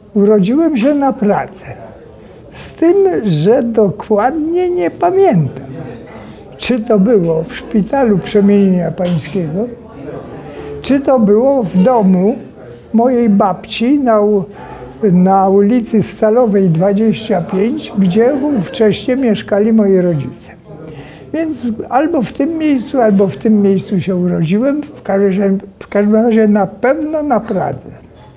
urodziłem się na Pradze. Z tym, że dokładnie nie pamiętam, czy to było w szpitalu Przemienienia Pańskiego, czy to było w domu mojej babci na ulicy Stalowej 25, gdzie wcześniej mieszkali moi rodzice. Więc albo w tym miejscu, albo w tym miejscu się urodziłem, w każdym razie na pewno na Pradze.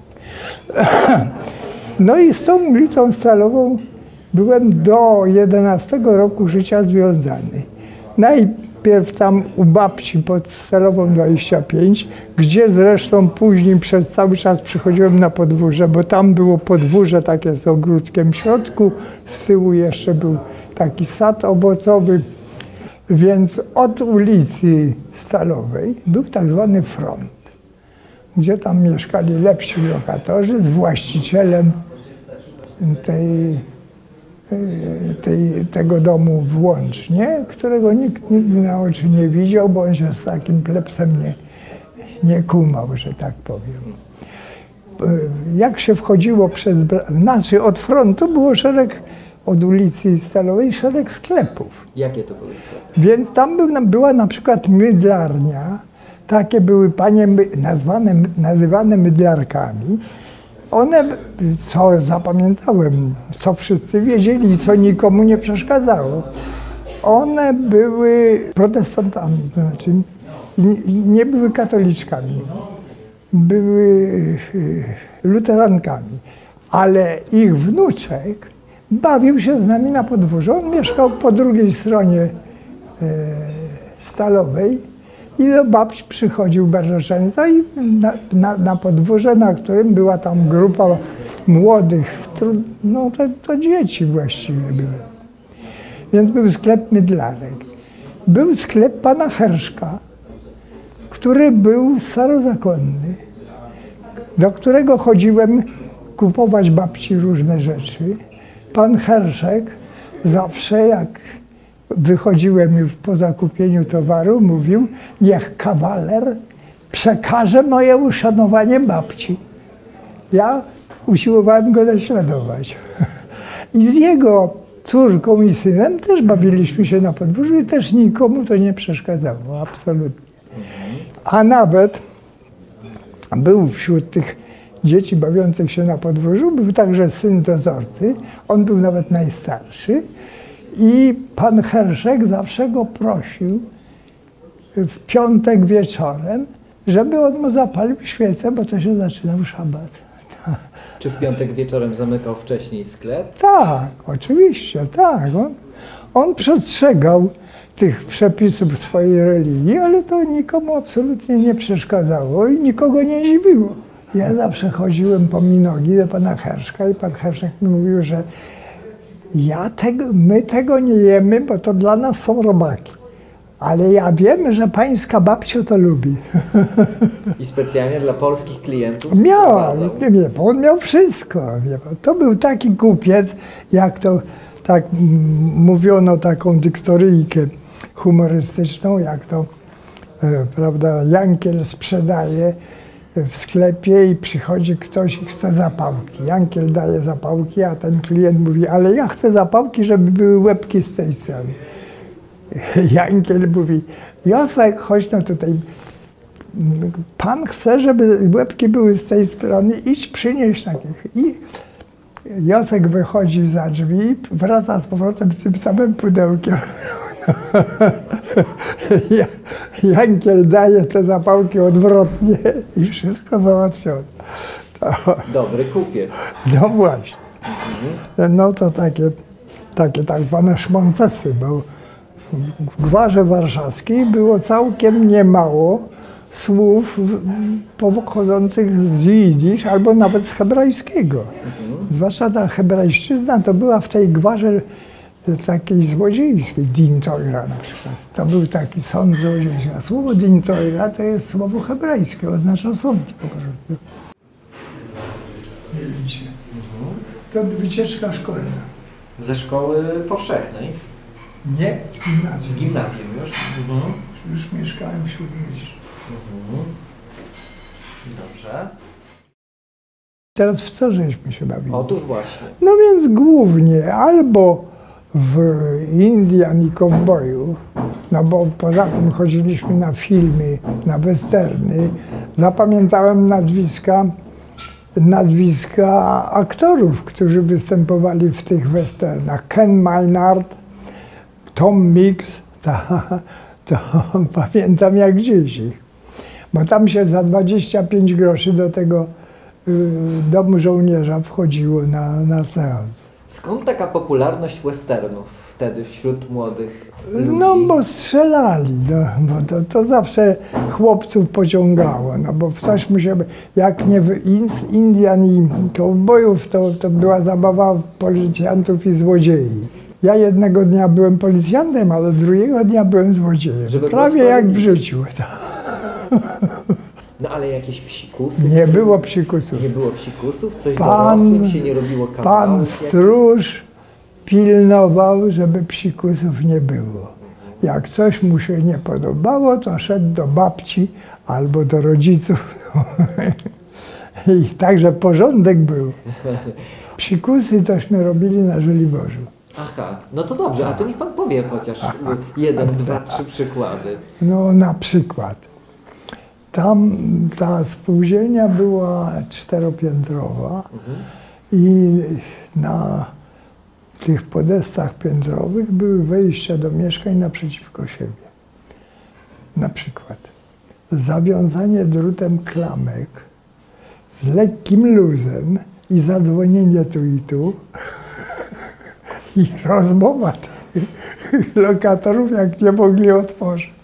No i z tą ulicą Stalową byłem do 11 roku życia związany. Najpierw tam u babci pod Stalową 25, gdzie zresztą później przez cały czas przychodziłem na podwórze, bo tam było podwórze takie z ogródkiem w środku, z tyłu jeszcze był taki sad owocowy, więc od ulicy Stalowej był tak zwany front, gdzie tam mieszkali lepsi lokatorzy z właścicielem tego domu włącznie, którego nikt nigdy na oczy nie widział, bo on się z takim plebsem nie kumał, że tak powiem. Jak się wchodziło od frontu było szereg, od ulicy Stalowej szereg sklepów. Jakie to były sklepy? Więc tam była na przykład mydlarnia, takie były panie nazywane mydlarkami. One, co zapamiętałem, co wszyscy wiedzieli i co nikomu nie przeszkadzało, one były protestantami, to znaczy nie były katoliczkami, były luterankami, ale ich wnuczek bawił się z nami na podwórzu. On mieszkał po drugiej stronie Stalowej i do babci przychodził bardzo często i na podwórze, na którym była tam grupa młodych, no to dzieci właściwie były. Więc był sklep mydlarek. Był sklep pana Herszka, który był starozakonny, do którego chodziłem kupować babci różne rzeczy. Pan Herszek zawsze, jak wychodziłem już po zakupieniu towaru, mówił: niech kawaler przekaże moje uszanowanie babci. Ja usiłowałem go naśladować. I z jego córką i synem też bawiliśmy się na podwórzu i też nikomu to nie przeszkadzało, absolutnie. A nawet był wśród tych dzieci bawiących się na podwórzu, był także syn dozorcy, on był nawet najstarszy i pan Herszek zawsze go prosił w piątek wieczorem, żeby on mu zapalił świecę, bo to się zaczynał szabat. Czy w piątek wieczorem zamykał wcześniej sklep? Tak, oczywiście, tak. On przestrzegał tych przepisów swojej religii, ale to nikomu absolutnie nie przeszkadzało i nikogo nie dziwiło. Ja zawsze chodziłem po minogi do pana Herszka i pan Herszek mi mówił, że my tego nie jemy, bo to dla nas są robaki. Ale ja wiem, że pańska babcia to lubi. I specjalnie dla polskich klientów? On miał wszystko. To był taki kupiec, jak to tak mówiono, taką dyktoryjkę humorystyczną, jak to, prawda, Jankiel sprzedaje w sklepie i przychodzi ktoś i chce zapałki. Jankiel daje zapałki, a ten klient mówi: ale ja chcę zapałki, żeby były łebki z tej strony. Jankiel mówi: Józek, chodź no tutaj, pan chce, żeby łebki były z tej strony, idź przynieś takich. I Józek wychodzi za drzwi, wraca z powrotem z tym samym pudełkiem. Jankiel daje te zapałki odwrotnie i wszystko załatwione. Dobry kupiec. No właśnie. No to takie tak zwane szmoncesy, bo w Gwarze Warszawskiej było całkiem niemało słów pochodzących z jidysz albo nawet z hebrajskiego. Zwłaszcza ta hebrajszczyzna to była w tej gwarze takiej złodziejskiej, din Toira na przykład. To był taki sąd złodziejski. A słowo din Toira to jest słowo hebrajskie, oznacza sąd po prostu. Widzicie. To wycieczka szkolna. Ze szkoły powszechnej? Nie, z gimnazjum. Z gimnazjum już? Już mieszkałem w Śródmieściu. Dobrze. Teraz w co żeśmy się bawili? Otóż właśnie. No więc głównie albo w Indian i kowbojów, no bo poza tym chodziliśmy na filmy, na westerny. Zapamiętałem nazwiska aktorów, którzy występowali w tych westernach. Ken Maynard, Tom Mix, to pamiętam jak dziś ich. Bo tam się za 25 groszy do tego domu żołnierza wchodziło na seans. Skąd taka popularność westernów wtedy wśród młodych ludzi? No bo strzelali, no, bo to zawsze chłopców pociągało, no bo w coś musiało, jak nie z Indian i kowbojów, to była zabawa policjantów i złodziei. Ja jednego dnia byłem policjantem, ale drugiego dnia byłem złodziejem. Prawie jak w życiu. No ale jakieś psikusy? Nie było psikusów. Nie było psikusów? Coś dorosłym się nie robiło kawałów? Pan stróż pilnował, żeby psikusów nie było. Jak coś mu się nie podobało, to szedł do babci albo do rodziców. I także porządek był. Psikusy tośmy robili na Żoliborzu. Aha, no to dobrze, a to niech pan powie chociaż jeden, dwa, trzy przykłady. No na przykład. Tam ta spółdzielnia była czteropiętrowa i na tych podestach piętrowych były wejścia do mieszkań naprzeciwko siebie. Na przykład zawiązanie drutem klamek z lekkim luzem i zadzwonienie tu i tu i rozmowa tych lokatorów, jak nie mogli otworzyć.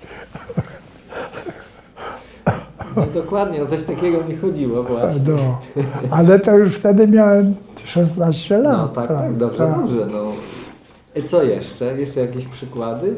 No dokładnie, o coś takiego mi chodziło właśnie. No, ale to już wtedy miałem 16 lat. No tak, tak, dobrze, dobrze. No. I co jeszcze? Jeszcze jakieś przykłady?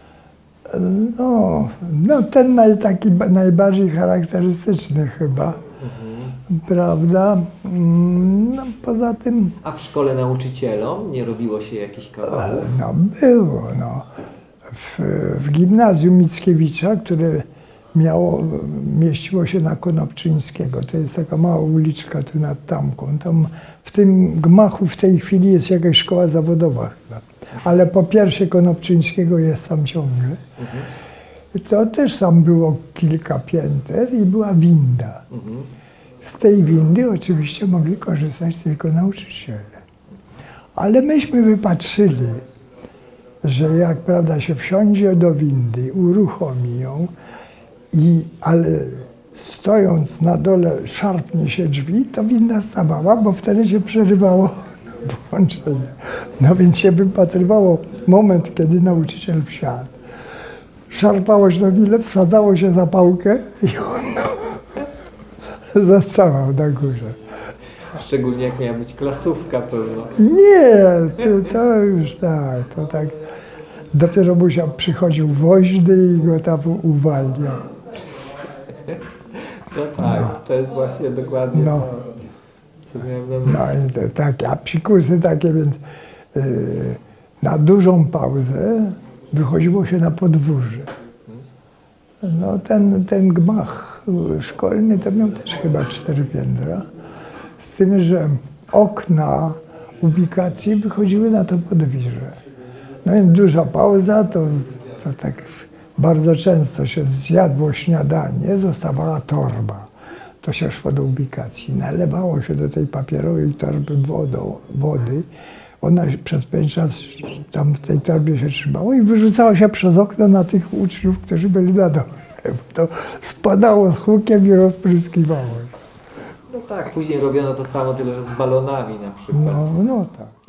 No ten taki najbardziej charakterystyczny chyba, prawda? No poza tym... A w szkole nauczycielom nie robiło się jakichś kawałów? No było, no. W gimnazjum Mickiewicza, które mieściło się na Konopczyńskiego. To jest taka mała uliczka tu nad Tamką. Tam w tym gmachu w tej chwili jest jakaś szkoła zawodowa chyba. Ale po pierwsze Konopczyńskiego jest tam ciągle. To też tam było kilka pięter i była winda. Z tej windy oczywiście mogli korzystać tylko nauczyciele. Ale myśmy wypatrzyli, że jak prawda się wsiądzie do windy, uruchomi ją, ale stojąc na dole szarpnie się drzwi, to winda stawała, bo wtedy się przerywało włączenie. No więc się wypatrywało moment, kiedy nauczyciel wsiadł. Szarpało się na windę, wsadzało się zapałkę i on zostawał na górze. Szczególnie jak miała być klasówka pewno. Nie, to już tak, to tak. Dopiero przychodził woźny i go tam uwalniał. No tak, to jest właśnie dokładnie to, co miałem na myśli. No i tak, a psikusy takie, więc na dużą pauzę wychodziło się na podwórze. No ten gmach szkolny to miał też chyba 4 piętra, z tym, że okna ubikacji wychodziły na to podwórze. No więc duża pauza, to tak bardzo często się zjadło śniadanie, zostawała torba. To się szło do ubikacji. Nalewało się do tej papierowej torby wody. Ona przez pewien czas tam w tej torbie się trzymała i wyrzucała się przez okno na tych uczniów, którzy byli na dole. To spadało z hukiem i rozpryskiwało. No tak, później robiono to samo, tyle że z balonami na przykład. No tak.